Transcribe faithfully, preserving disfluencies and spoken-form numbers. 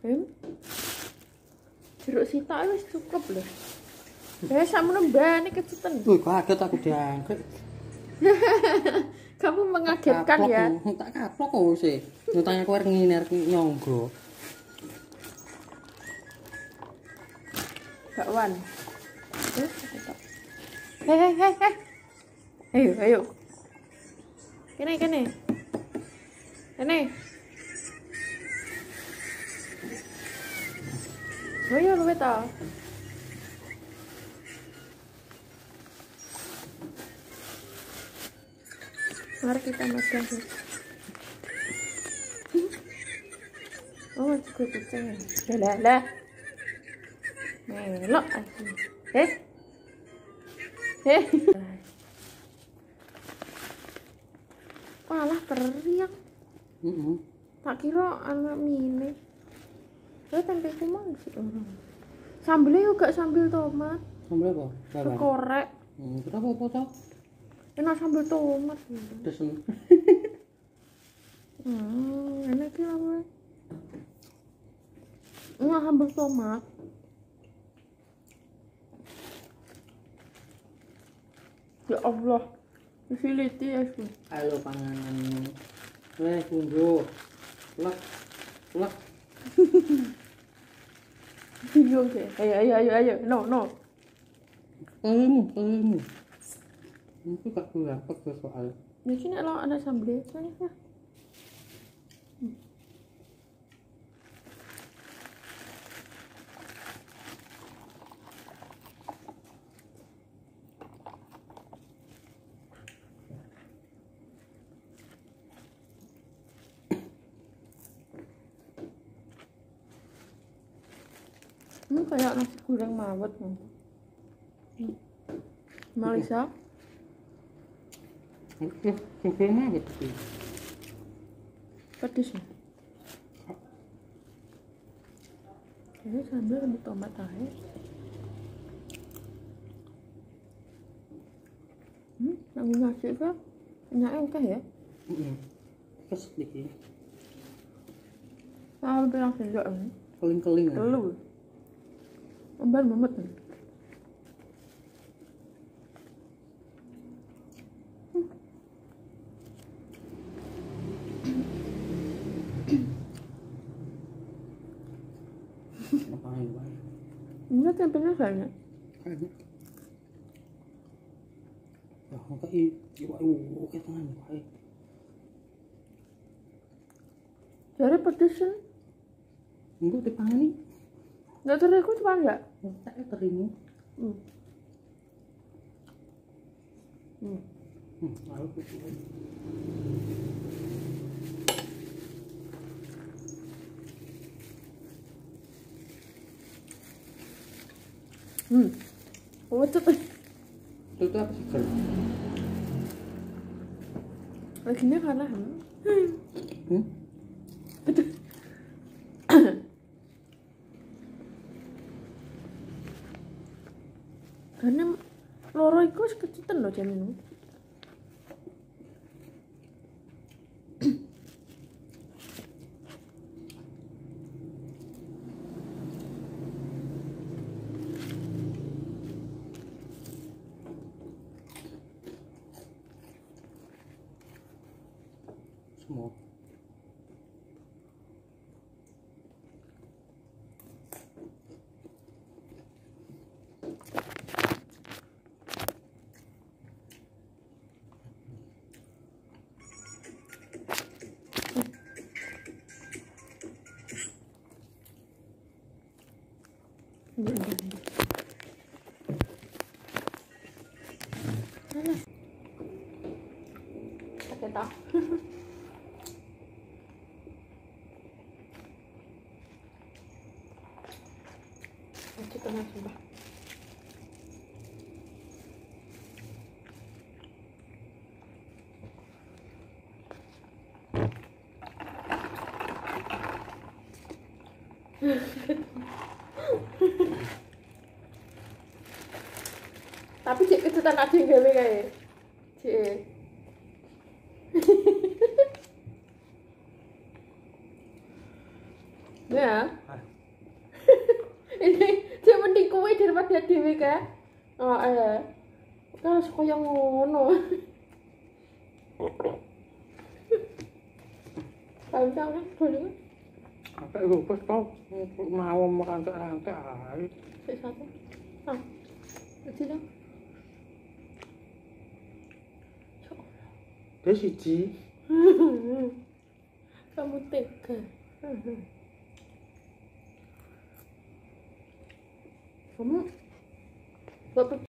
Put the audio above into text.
Bim. Jeruk sitok wis cukup lho. Eh sakmono mbane keceten. Wih, kaget aku diangkat. Kamu mengagetkan ya. Tak kaplok kok sih. Nyutanya kowe ngene arep nyonggo. Bakwan. Eh, hei hei hei hei. Ayo, ayo. Kene kene. Kene. Ayo lu beta. Mari kita makan. Oh, cukup kucing. Lah lah. Melok aku. Eh. Eh. Malah teriak. Heeh. Tak kira anak mini. Saya tempe kuman sih orang. Sambelnya juga sambil tomat. Sambel apa? Bawang. Korek. Hmm, kenapa apa toh? Enak sambil tomat. Desen. Hmm, enak sih apa? Enggak sambal tomat. Ya Allah, facility ya sih. Halo panganan. Weh, tunggu. Lek. Lek. Bingung deh. Ayo, ayo, ayo, ayo. No, no. Kamu, kamu. Itu gak gula, apa soal? Ya sini kalau ada sambal sana ya. Hmm. Ini kayak nasi goreng mawet. Hmm. Marisa? Itu sebelumnya gitu. Pedes ya? Ini sambil lebih tomat aja. Hmm, nanggung nasi kan? Enyaknya oke ya? Heeh. Kes iki. Ah, lebih langsung juga ini. Keling-keling. Telur. Ambil mumet nih. Ngapain bae? Ini tempenya saya. Kayaknya. Ya, kok i iwak oke tenan bae. Jadi pedes kan? Engko dipangani. Nggak terlalu cuma enggak? Tak terima. Hmm. Hmm. Hmm, lalu itu. Hmm. Oh, cepet. Itu apa sih? Laginya karena hmm. Hmm? Karena loro iku wis keciten lho jam ini. Semua. Mana? Pakai tahu. Itu tengah sudah. Tapi cek kejutan aja yang gawe kae. Cek. Ya. Ini dia mending kowe daripada dhewe ka. Oh, eh. Kan kaya ngono. Kalau jangan boleh. Apa itu pas kau mau makan tak rantai air. Satu. Ah. Kecil dong. Dia siji. Kamu tega. Kamu Bapak